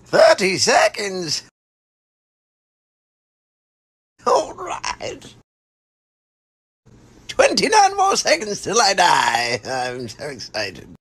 30 seconds. All right. 29 more seconds till I die. I'm so excited.